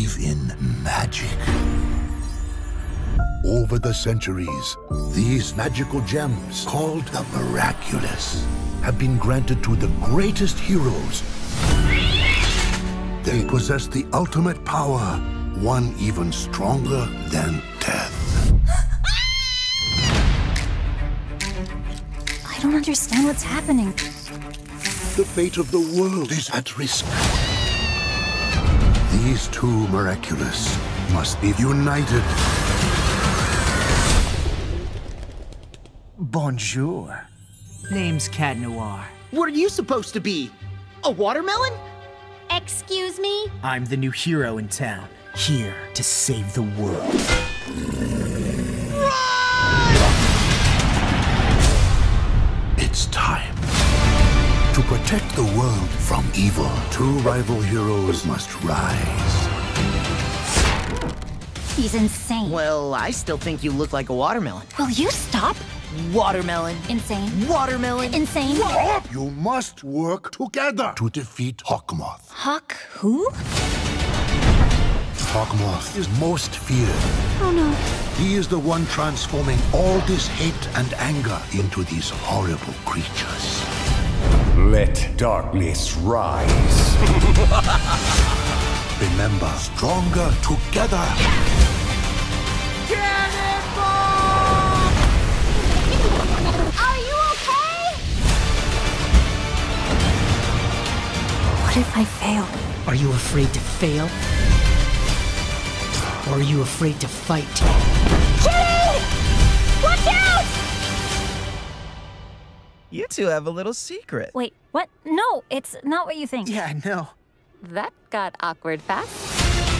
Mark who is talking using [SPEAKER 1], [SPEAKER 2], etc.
[SPEAKER 1] believe in magic. Over the centuries, these magical gems, called the Miraculous, have been granted to the greatest heroes. They possess the ultimate power, one even stronger than death.
[SPEAKER 2] I don't understand what's happening.
[SPEAKER 1] The fate of the world is at risk. These two Miraculous must be united.
[SPEAKER 3] Bonjour. Name's Cat Noir.
[SPEAKER 4] What are you supposed to be? A watermelon?
[SPEAKER 2] Excuse me?
[SPEAKER 3] I'm the new hero in town, here to save the world.
[SPEAKER 1] It's time. To protect the world from evil, two rival heroes must rise.
[SPEAKER 2] He's insane.
[SPEAKER 4] Well, I still think you look like a watermelon.
[SPEAKER 2] Will you stop?
[SPEAKER 4] Watermelon.
[SPEAKER 2] Insane.
[SPEAKER 4] Watermelon.
[SPEAKER 2] Insane.
[SPEAKER 1] You must work together to defeat Hawkmoth.
[SPEAKER 2] Hawk who?
[SPEAKER 1] Hawkmoth is most feared.
[SPEAKER 2] Oh no.
[SPEAKER 1] He is the one transforming all this hate and anger into these horrible creatures.
[SPEAKER 5] Let darkness rise.
[SPEAKER 1] Remember, stronger together.
[SPEAKER 2] Are you okay? What if I fail?
[SPEAKER 4] Are you afraid to fail? Or are you afraid to fight?
[SPEAKER 2] Kitty! Watch out!
[SPEAKER 6] You two have a little secret.
[SPEAKER 2] Wait, what? No, it's not what you think.
[SPEAKER 3] Yeah, I know.
[SPEAKER 7] That got awkward fast.